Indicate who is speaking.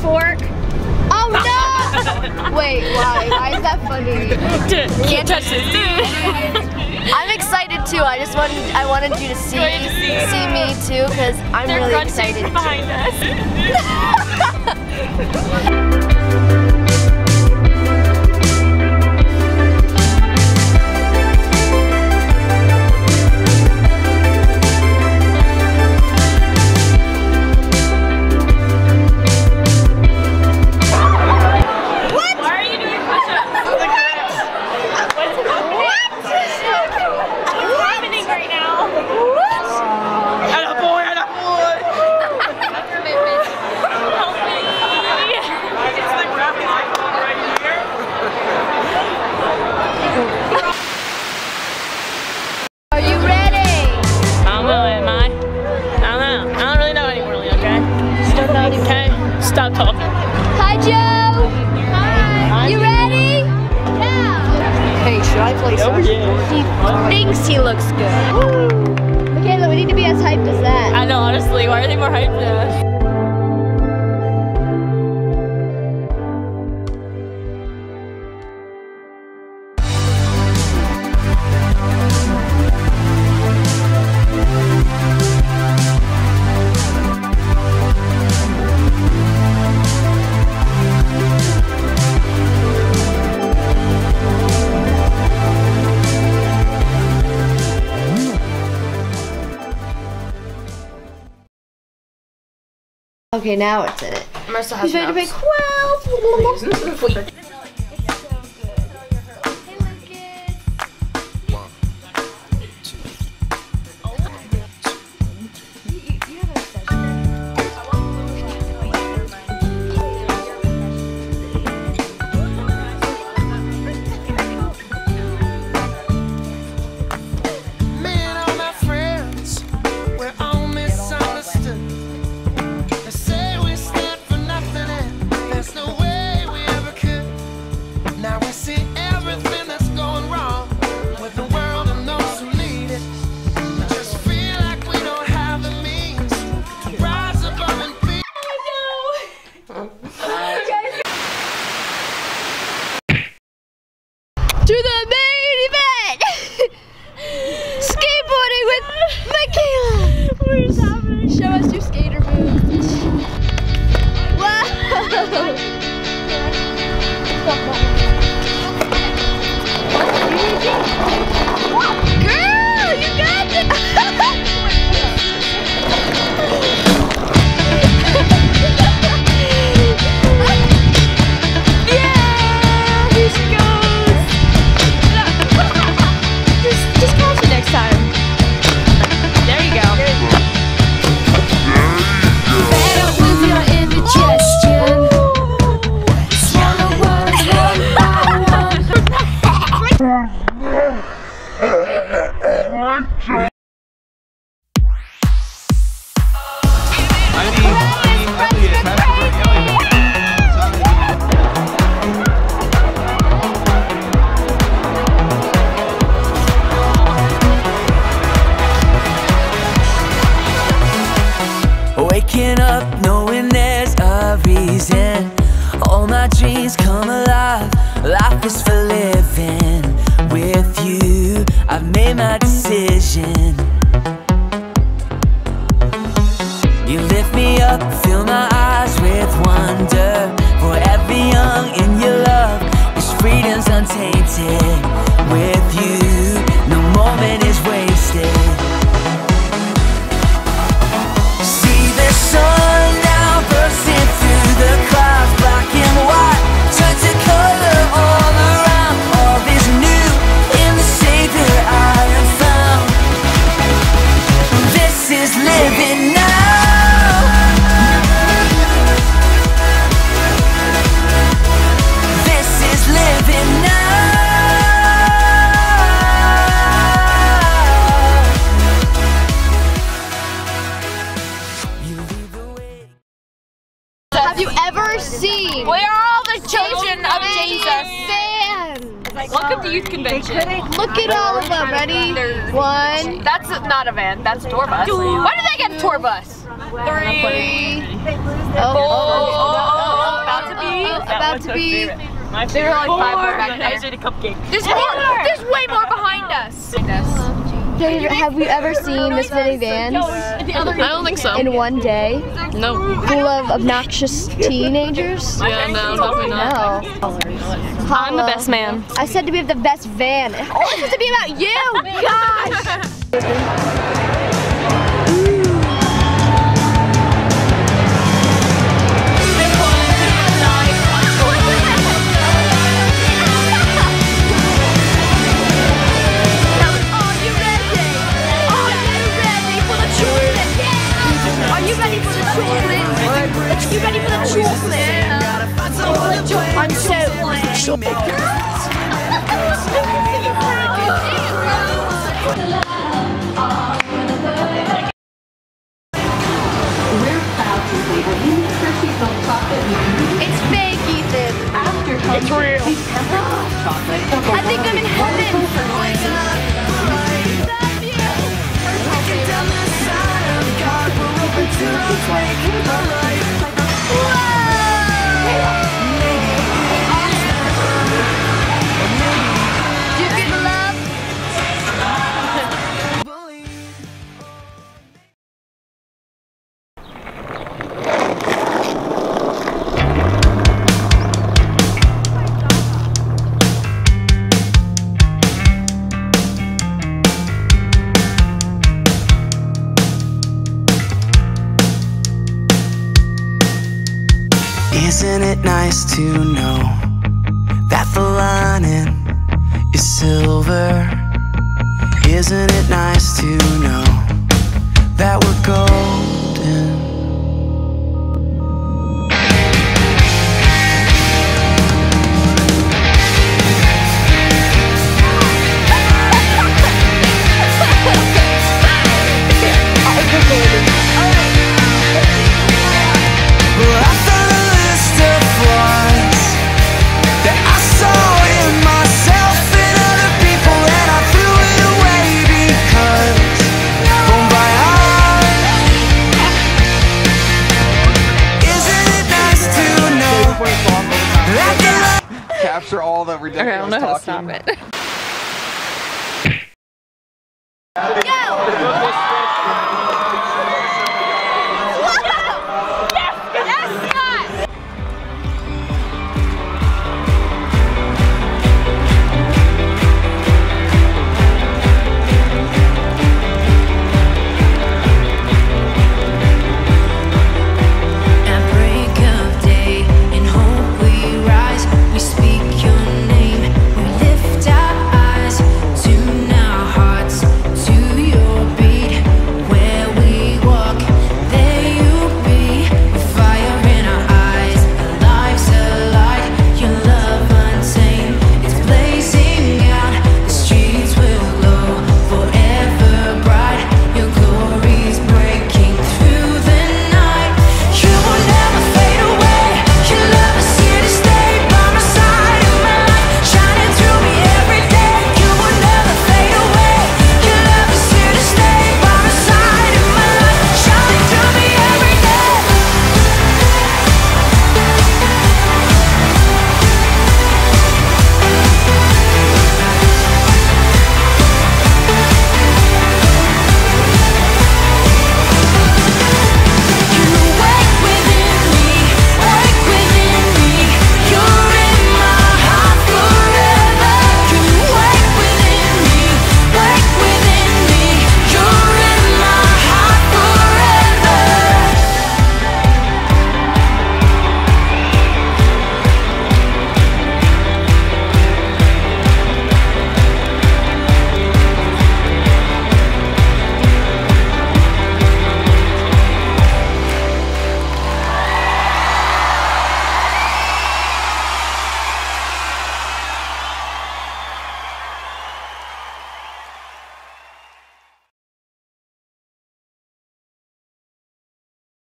Speaker 1: fork.
Speaker 2: Oh no! Wait, why? Why is that funny?
Speaker 3: Can't touch this, dude.
Speaker 2: I'm excited too. I wanted you to see me too, because I'm really excited.
Speaker 3: Behind us.
Speaker 1: Stop talking.
Speaker 2: Hi, Joe. Hi. You ready? Yeah. Hey, should I play something?
Speaker 1: He thinks he looks good.
Speaker 2: Woo. Michaela, we need to be as hyped as that.
Speaker 3: I know, honestly. Why are they more hyped than us?
Speaker 2: Okay, now it's in it.
Speaker 3: Marissa has
Speaker 2: He's ready to make 12. To the main event! Skateboarding with Michaela!
Speaker 1: What is happening?
Speaker 2: Show us your skater moves. Wow! Girl, you got it!
Speaker 4: Waking up knowing there's a reason. All my dreams come alive. Life is for living. With you, I've made my decision. You lift me up, fill my eyes with wonder. Forever young in your love, this freedom's untainted. With you, no moment is wasted. Sun now bursting through the clouds, black and white, turn to color all around. All is new in the Savior I have found. This is living now. This is living now.
Speaker 2: Have you ever seen?
Speaker 3: We are all the children of Jesus.
Speaker 2: Fans.
Speaker 3: Welcome to youth convention.
Speaker 2: Look at all of them. Ready? One.
Speaker 3: That's not a van. That's a tour bus. Why did they get a tour bus? 3, 4.
Speaker 2: About to be.
Speaker 3: There are like 5 more back there. There's way more behind us.
Speaker 2: Have you ever seen this many vans
Speaker 1: I don't think so.
Speaker 2: in one day?
Speaker 1: No.
Speaker 2: Full of obnoxious teenagers?
Speaker 1: Yeah, no, definitely not.
Speaker 2: No.
Speaker 3: I'm the best man.
Speaker 2: I said to be the best van. It's always supposed to be about you! Gosh! You ready for the chocolate? I'm so It's fake, Ethan. It's real. I think I'm in heaven. Oh my God.
Speaker 4: Isn't it nice to know that the lining is silver? Isn't it nice to know that we're golden?
Speaker 5: Capture all the ridiculous
Speaker 3: Okay, I don't know how to
Speaker 5: talking.
Speaker 3: stop it.
Speaker 2: Go!